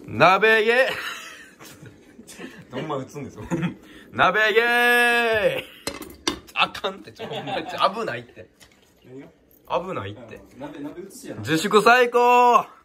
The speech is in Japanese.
鍋ゲーほんま打つんですよ鍋ゲーあかんって、危ないって。危ないって。 鍋打つやな。 自粛最高。